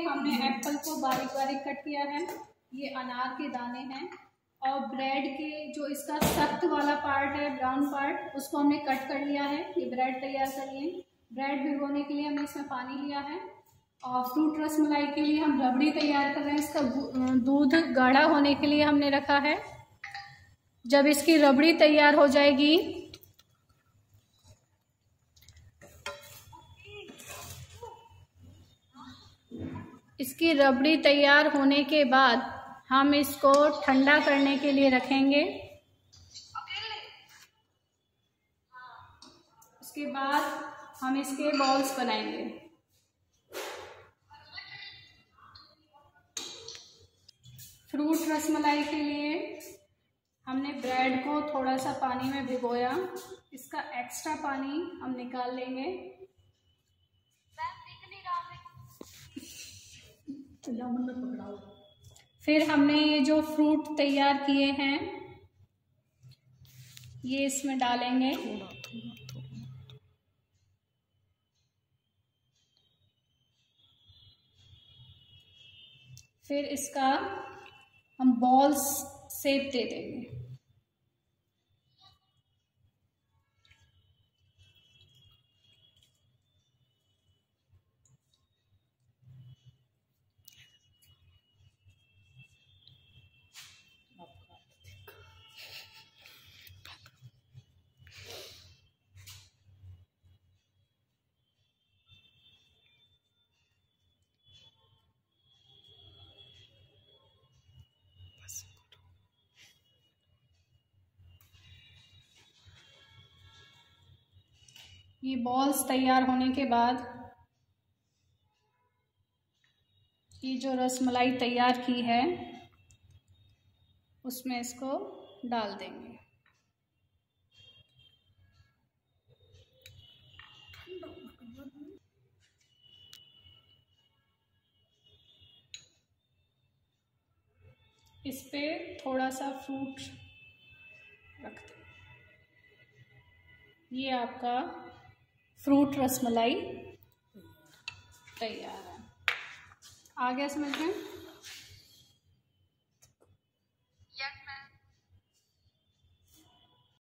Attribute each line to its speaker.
Speaker 1: हमने एप्पल को बारीक बारीक कट किया है, ये अनार के दाने हैं, और ब्रेड के जो इसका सख्त वाला पार्ट है, ब्राउन पार्ट, उसको हमने कट कर लिया है। ये ब्रेड तैयार कर लिए। ब्रेड भिगोने के लिए हमने इसमें पानी लिया है, और फ्रूट रसमलाई के लिए हम रबड़ी तैयार कर रहे हैं। इसका दूध गाढ़ा होने के लिए हमने रखा है। जब इसकी रबड़ी तैयार हो जाएगी, इसकी रबड़ी तैयार होने के बाद हम इसको ठंडा करने के लिए रखेंगे। उसके बाद हम इसके बॉल्स बनाएंगे। फ्रूट रसमलाई के लिए हमने ब्रेड को थोड़ा सा पानी में भिगोया। इसका एक्स्ट्रा पानी हम निकाल लेंगे। फिर हमने ये जो फ्रूट तैयार किए हैं, ये इसमें डालेंगे। फिर इसका हम बॉल्स शेप दे देंगे। ये बॉल्स तैयार होने के बाद ये जो रसमलाई तैयार की है उसमें इसको डाल देंगे। इस पे थोड़ा सा फ्रूट रख दें। ये आपका फ्रूट रसमलाई तैयार है। आ गया समझ में?